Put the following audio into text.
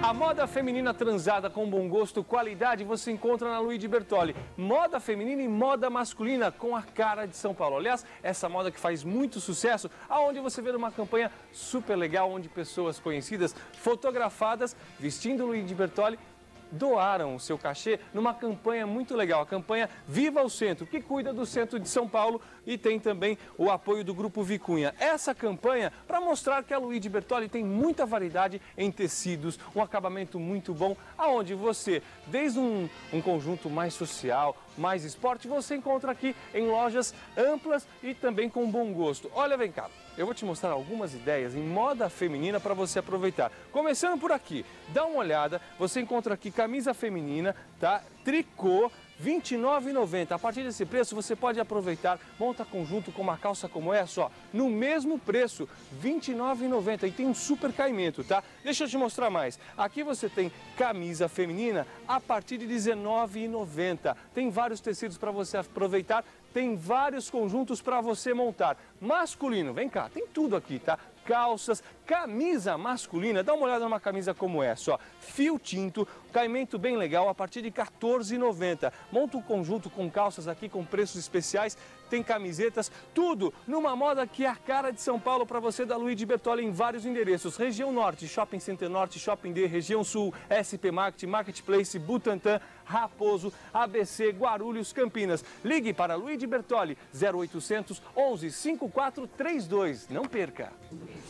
A moda feminina transada com bom gosto, qualidade, você encontra na Luigi Bertoli. Moda feminina e moda masculina com a cara de São Paulo. Aliás, essa moda que faz muito sucesso, aonde você vê uma campanha super legal, onde pessoas conhecidas, fotografadas, vestindo Luigi Bertoli, doaram o seu cachê numa campanha muito legal, a campanha Viva o Centro, que cuida do centro de São Paulo e tem também o apoio do Grupo Vicunha. Essa campanha para mostrar que a Luigi Bertoli tem muita variedade em tecidos, um acabamento muito bom, aonde você, desde um conjunto mais social, mais esporte, você encontra aqui em lojas amplas e também com bom gosto. Olha, vem cá. Eu vou te mostrar algumas ideias em moda feminina para você aproveitar. Começando por aqui, dá uma olhada, você encontra aqui camisa feminina, tá? Tricô, R$ 29,90. A partir desse preço você pode aproveitar, monta conjunto com uma calça como essa, ó, no mesmo preço, R$ 29,90. E tem um super caimento, tá? Deixa eu te mostrar mais. Aqui você tem camisa feminina a partir de R$ 19,90. Tem vários tecidos para você aproveitar. Tem vários conjuntos para você montar. Masculino, vem cá, tem tudo aqui, tá? Calças, camisa masculina, dá uma olhada numa camisa como essa, ó. Fio tinto, caimento bem legal, a partir de R$ 14,90. Monta um conjunto com calças aqui com preços especiais, tem camisetas, tudo numa moda que é a cara de São Paulo para você da Luigi Bertoli em vários endereços. Região Norte, Shopping Center Norte, Shopping D, Região Sul, SP Market, Marketplace, Butantã, Raposo, ABC, Guarulhos, Campinas. Ligue para Luigi Bertoli, 0800 11 5432. Não perca!